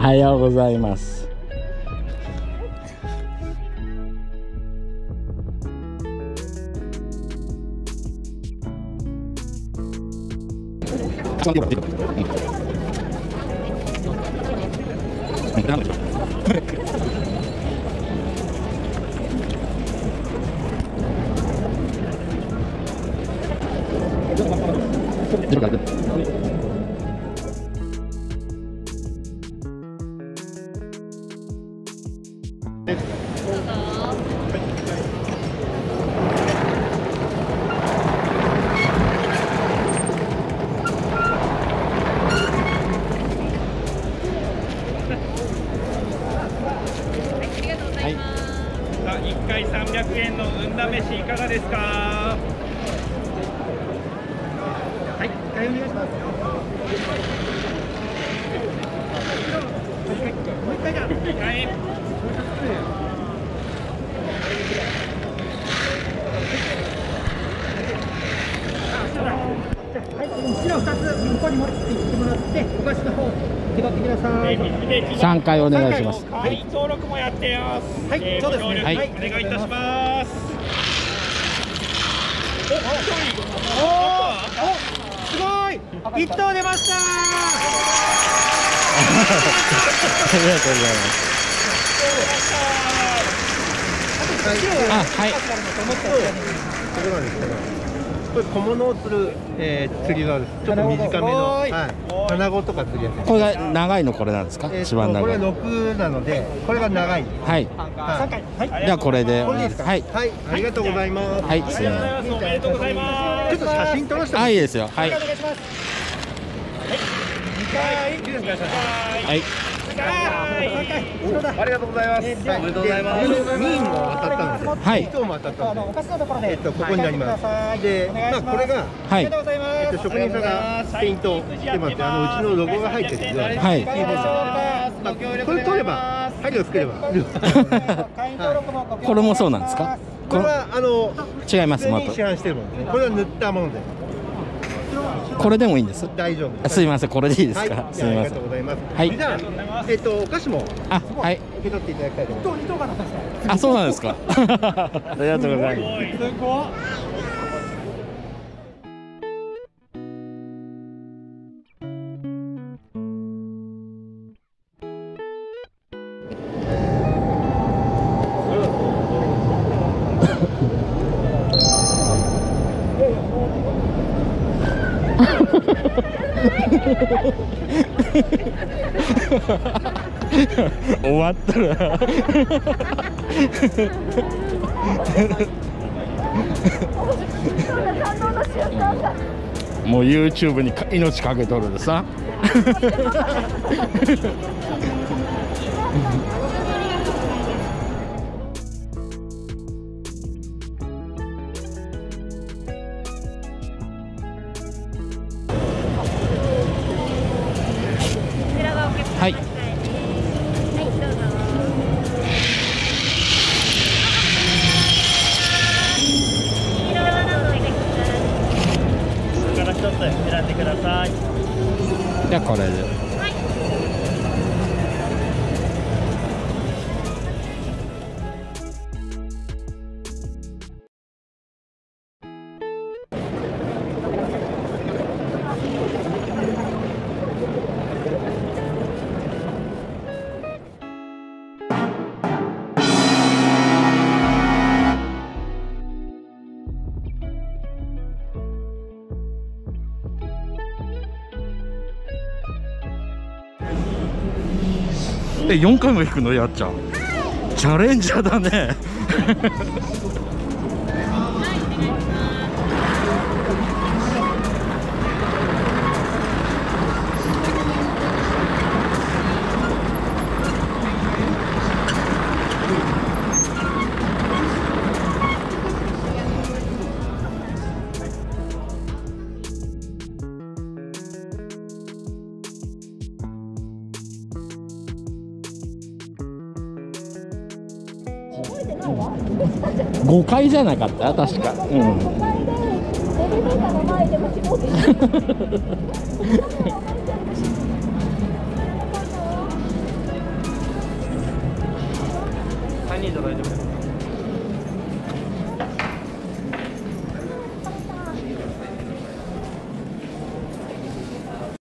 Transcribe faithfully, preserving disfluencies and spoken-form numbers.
はようございます。 いっかいさんびゃくえんの運試しいかがですか。はい、お願いします。もう一回じゃん。はい。はい、後ろふたつ向こうに持っていってもらって、お菓子の方手張ってください。 さんかいお願いします。 はい、登録もやってます。はい、そうですね。はい、お願いいたします。お、お、すごい。一等出ました。ありがとうございます。あ、はい。 ここなんですけど。これ小物を釣る、えー、釣り竿です。ちょっと短めの、はい、穴子とか釣りやすい。 これが長いのこれなんですか？一番長い。 これはろくなので、これが長い。 はい。 さんかい。はい。 じゃあこれで。 これでいいですか？はい。はい。ありがとうございます。 はい。すみません。 おめでとうございます。 ちょっと写真撮らせてもらって。 はい、いいですよ。はい。 お願いします。はい。いいですか？ はい。 ありがとうございます。おめでとうございます。にいも当たったので、 はい。 いちも当たったので、えっとここになります。で、まあこれが、 はい。 えっと職人さんがペイントしてます。あのうちのロゴが入ってるんで、はい。まあこれ取れば、針をつければ。 これもそうなんですか？ これはあの違います。また。 市販してるものですね。これは塗ったもので。 これでもいいんです。 大丈夫。 すみません、これでいいですか。すみません。 ありがとうございます。 はい。 じゃあ、えっとお菓子もあ、はい。 受け取っていただきたいと思います。 あ、そうなんですか。ありがとうございます。 すごい。 終わったらもう YouTube に命かけとるでさ。はい。はい、どうぞ。 これから一つ選んでください。 じゃあこれで。え、よんかいも引くの？やっちゃんチャレンジャーだね。ごかいじゃなかった確か。うん。ごかいでエレベーターの前でもしもって